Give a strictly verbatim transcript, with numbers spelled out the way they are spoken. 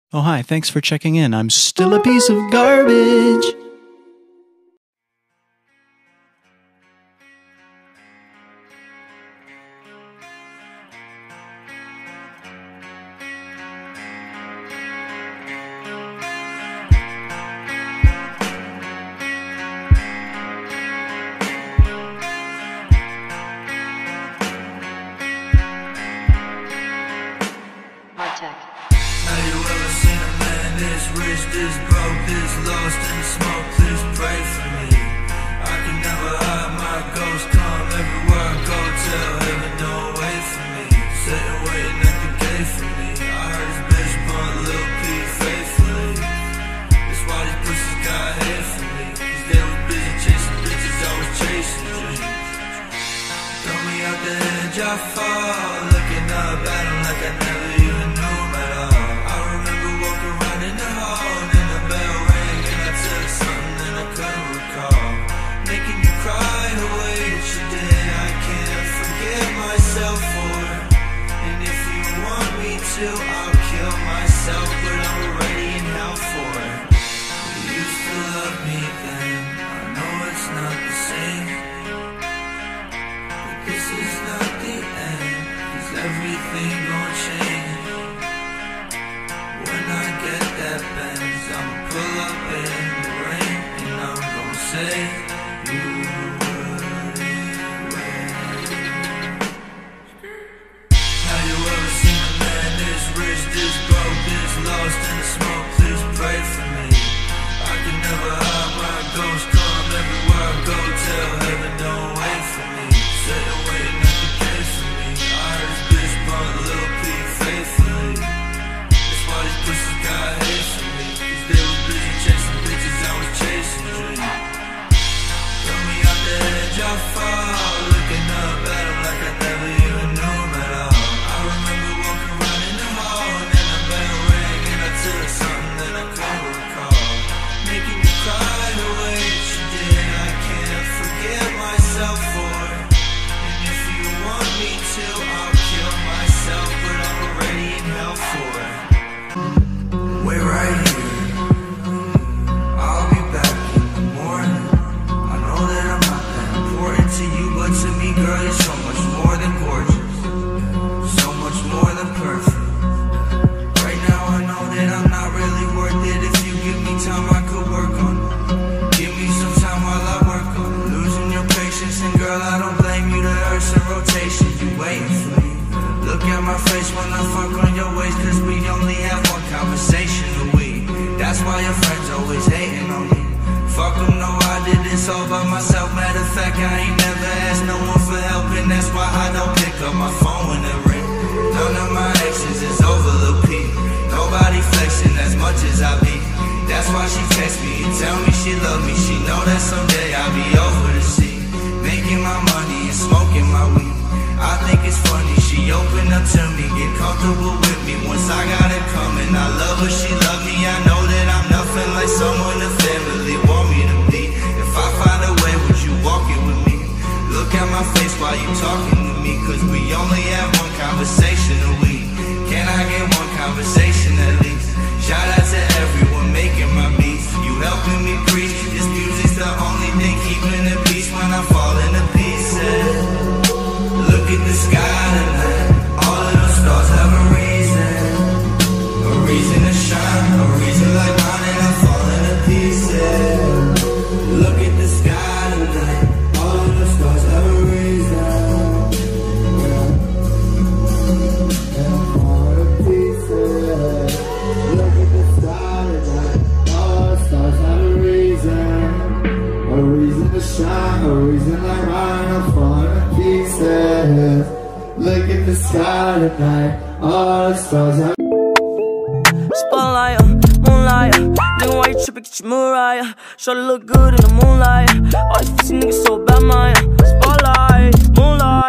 Oh, hi, thanks for checking in. I'm still a piece of garbage. Have you ever seen a man this rich, this broke, this lost in the smoke? Please pray for me. I can never hide my ghost, come everywhere I go. Tell heaven don't wait for me. Sitting waiting at the gate for me. I heard his bitch bought Lil P faithfully. That's why these pussies got hate for me. Cause they was busy chasing bitches, I was chasing dreams. Throw me out the edge, I fall. Looking up at him like I never even knew him at all. I'll kill myself, but I'm already in hell for it. You used to love me then, I know it's not the same, but this is not the end, cause everything gon' change. When I get that Benz, I'ma pull up in the rain, and I'm gon' say you lost in the smoke, please pray for me. I can never hide my ghost, come everywhere I go. Tell heaven don't wait for me. Sitting waiting at the gate for me. I heard this bitch bought Lil P faithfully. That's why these pussies got hate for me. Cause they was busy chasing bitches, I was chasing dreams. Throw me out the edge, I fall. Looking up at him like I never even knew him at all. I remember walking around in the hall and then the bell rang and I took something that I couldn't recall. Making me cry the way that you did, I can't forgive myself for it. And if you want me to, I'll kill myself, but I'm already in hell for it. Wait right here, I'll be back in the morning. I know that I'm not that important to you, but to me, girl, you're so much more than gorgeous, so much more than perfect. Right now I know that I'm not really worth it. If you give me time, I could work on it. Give me some time while I work on it. Losing your patience, and girl, I don't blame you. The earth's in rotation, you waiting for me. Look at my face when I fuck on your waist, cause we only have one conversation a week. That's why your friends always hating on me. Fuck them, no, I did this all by myself. Matter of fact, I ain't never asked no one for help, and that's why I don't pick up my phone when it rings. None of my exes is over Lil P. Nobody flexing as much as I be. That's why she text me and tell me she love me. She know that someday I'll be over the sea, making my money and smoking my weed. I think it's funny, she opened up to me, get comfortable with me. Once I got it coming, I love her, she love me. I know that I'm nothing like someone the family want me to be. If I find a way, would you walk it with me? Look at my face while you talking to me, cause we only have one conversation a week. Can I get one conversation at least? Shout out to everyone making my beats. You helping me preach, this music's the only thing keeping the peace when I fall into pieces. Look at the sky tonight, all of those stars have a reason, a reason to shine, a reason like mine, and I'm falling to pieces. Look at the sky tonight, all of those stars have a reason, yeah. And I'm falling to pieces. Look at the sky tonight, all of those stars have a reason, a reason to shine, a reason like mine, I'm falling to pieces. Look at the sky tonight, all the stars have. Spotlight, moonlight, nigga, why you trippin', get your Mariah. Shorty look good in the moonlight, all these pussy niggas so bad, man. Spotlight, moonlight.